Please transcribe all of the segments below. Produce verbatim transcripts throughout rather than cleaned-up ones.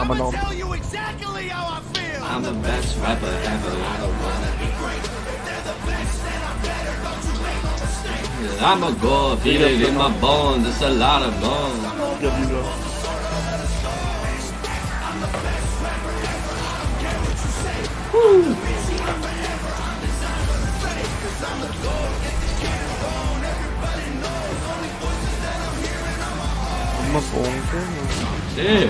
I'm a nom. I'm the best rapper ever. I'm a god, feel it in my bones. It's a lot of bones. Yeah, you go. Woo. I'm a bonker. Yeah.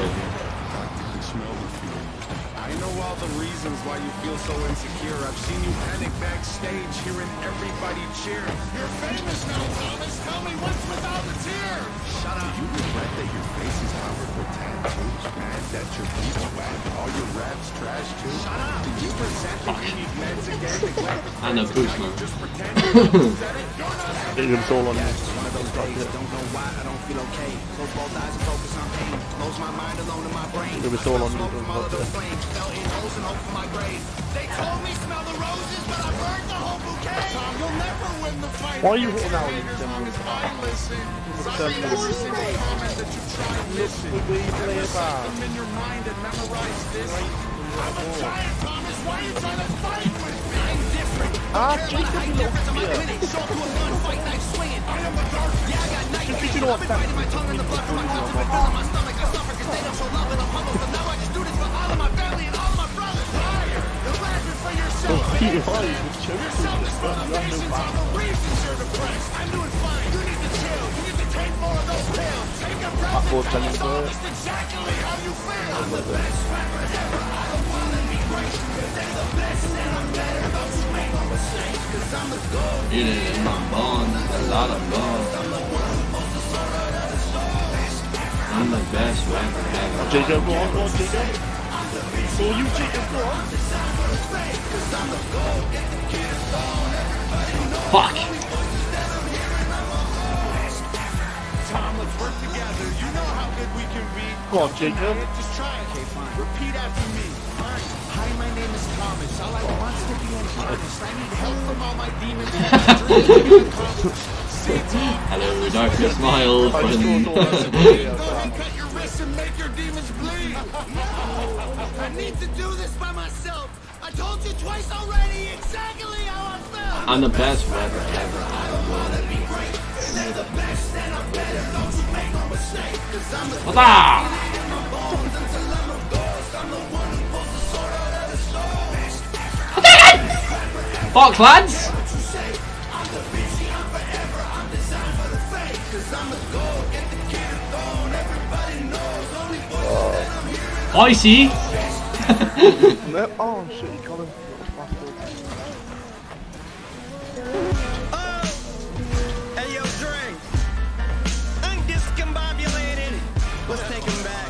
I know all the reasons why you feel so insecure. I've seen you panic backstage, hearing everybody cheer. You're famous now, Thomas. Tell me what's without the tear. Shut up. Do you regret that your face is covered with tattoos? Mad that your beats whack, all your raps trash too? Shut up. Do you resent that you need meds again? I know Boost, man. Just pretend you're pathetic. You're not Getting him soul on me. One of those days, don't know why I don't feel okay. Close both eyes and focus on pain. Close my mind alone in my brain. Give me soul on me. Smoke from all of those flames. Fell in holes and hope for my grave. They told me smell the roses, but I burned the whole bouquet. Tom, you'll never win the fight. Why are you hitting out? As long as I listen. Every single comment that you try and listen. Set them in your mind and memorize this. I'm a giant, Thomas. Why are you trying to fight with me? I'm different. Ah, Jacob, you little minute. Show up to a gunfight night swinging. I am the darkness. Yeah, I got nightmares. You know what? I've been biting my tongue in the blood from my thoughts and my fill in my stomach. I suffer because they don't show love and I'm humble. So now I just do this for all of my family and all of my brothers. Fire! You're laughing for yourself. You're self-destruction. All the reasons you're depressed. I'm doing fine. You need to chill. You need to take more of those pills. Take a breath. Tell us all just exactly how you feel. I'm the best rapper ever. I don't wanna be great. They're the best and I'm better. Don't you make no mistakes. Cause I'm the gold. You did it in my bones. A lot of bones. I'm the best rapper ever. Jacob, go on, go on, Jacob. Go you, Jacob, go on. Fuck. Tom, let's work together. You know how good we can be. Go on, Jacob. Just try it. Okay, fine. Repeat after me. Fine. Hi, my name is Thomas. All I want is to be honest. I need help from all my demons. Hello, darkness, my old I just friend. don't know what to Go and cut your wrists and make your demons bleed. I need to do this by myself. I told you twice already exactly how I felt. I'm the best rapper ever. I don't wanna be great. They're the best and I'm better. Don't you make no mistake. Cause I'm the What's up? Fuck, lads! I see. No, oh shit, you got him. Hey yo, Dre. I'm discombobulated. Let's take him back.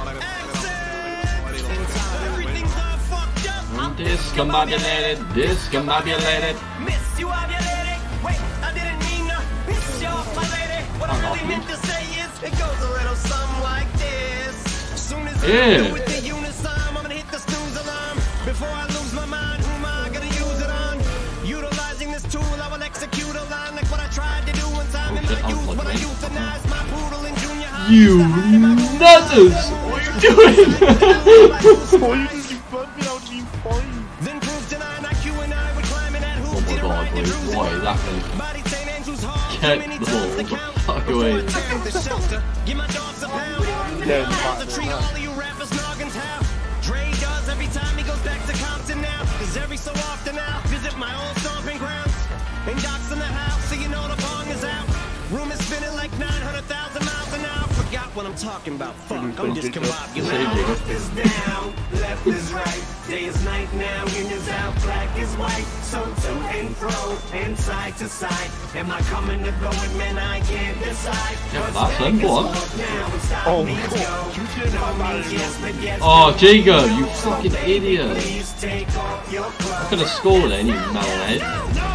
Everything's all fucked up. I'm discombobulated, discombobulated. Miss you ovulated. Wait, I didn't mean to piss you off, my lady. What I really meant to say is, it goes a little something like this. As soon as Yeah. I do with the unisom, I'm gonna hit the snooze alarm. Before I lose my mind, who am I gonna use it on? Utilizing this tool, I will execute a line like what I tried to do one time in my youth when I euthanized my poodle in junior high. You nutters! What are you doing? Why you just keep bugging me out of you fine? Then prove denying I Q and I would climb in that hoop. Oh my god, boy, what is happening? Body Saint Andrew's hard. Get the ball the fuck away. Give my dogs a pound. Yeah, The treat all of you rappers noggins how Dre does every time he goes back to Compton now. Cause every so often I'll visit my old stomping grounds. And Doc's in the house, so you know the bong is out. Room is spinning like nine hundred thousand miles an hour. Forgot what I'm talking about. Fuck, I'm discombobulated. Left is down, left is right. Day is night now, yin is out, black is white. So to and fro, and side to side. Am I coming to go with men I can't decide? Yeah, but that's them, go on. Oh my god, you did not matter. Oh, Jacob, you fucking idiot. I could have scored then, you malhead.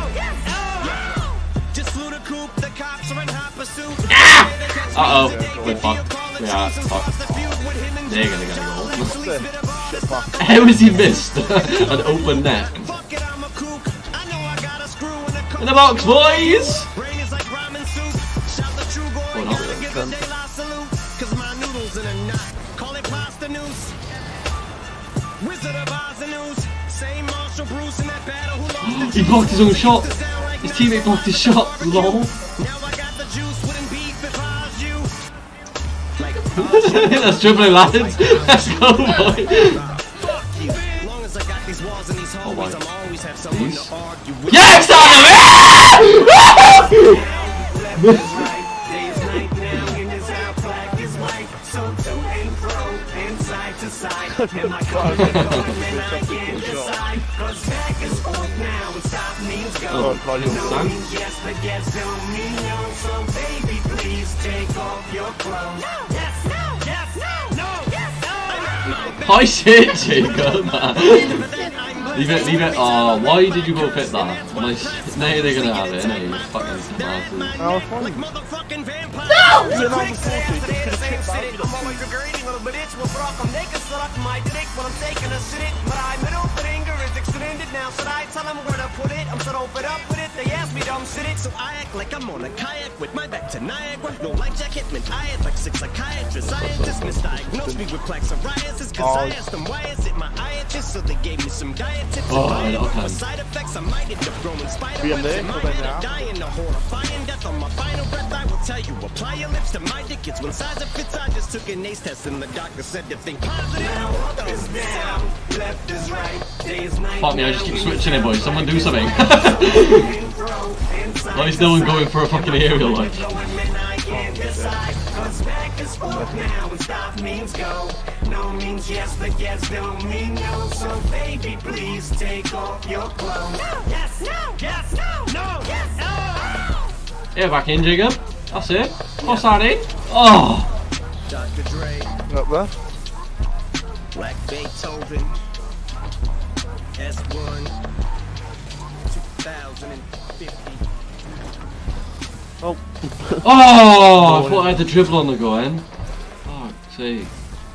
Uh oh, we're fucked. We are fucked. They're gonna get a goal. How has he missed an open net? In the box, boys! Oh, no. He blocked his own shot. His teammate blocked his shot. Lol. That's dribbling, lads. Let's go, boy. Oh my. Please. Yes, Oh, Claudio. I said, Jacob. Leave it, leave it. Oh, why did you go fit that? Nice. Now they're gonna have it, innit? You fucking smarties. Oh, fine. No! You're not supported. So I act like I'm on a kayak with my back to Niagara. No life jacket meant I had like six psychiatrists. Scientists misdiagnosed me with plaque psoriasis. Cause I asked them why is it my eye itches. So they gave me some diet tips. Oh, I don't have side effects. I might end up growing spider Bien webs. de, And pues mine venga. are dying a horrifying death on my final breath. I will tell you, apply your lips to my dick. It's one size it fits. I just took an ace test and the doctor said to think positive. Up is down, left is right, day is night. Fuck me, I just keep switching it, boys. Someone do something. Why is no one going for a fucking aerial like? No means yes, but yes don't mean no. So baby, please take off your clothes. Yes, no, yes, no, no, yes, no. Yeah, back in, Jacob. That's it. What's that in? Oh! Doctor Dre, Up there. Black Beethoven, S one, two thousand fifty. Oh. Oh! I thought I had the dribble on the go in. Fuck's sake.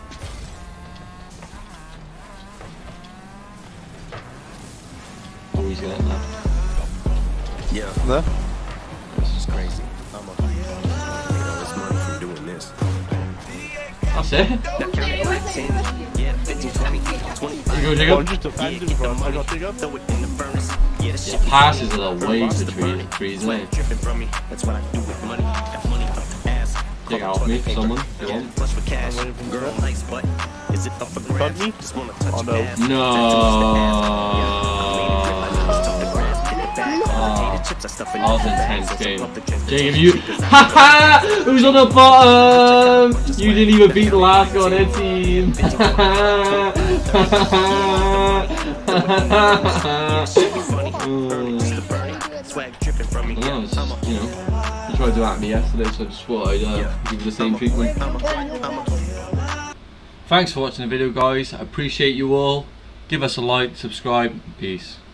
Oh, he's getting that. Yeah, There. this is crazy. I'm a make all this money from doing this. That's it. Yeah, fifteen, twenty, twenty. There you go, Oh, Jacob. just defending, bro. I got dig up. Throw it in the furnace. Yeah, the shit Passes are the way to trees, trees, sweat innit? dripping from me. That's what I do with money. Got money up the ass. Take it off me for someone. If you Yeah, want. flush with cash. I'm waiting for Girl, that. nice butt. Is it up for grabs? me? Just wanna touch Oh, your no. ass. No. That was an intense game. Jacob, you. Haha! Who's on the bottom? You didn't even beat the last guy on their team. Swag dripping from me. No, it's just, you know, you tried to at me yesterday, so I just thought I'd uh, give you the same treatment. Thanks for watching the video, guys. I appreciate you all. Give us a like, subscribe, peace.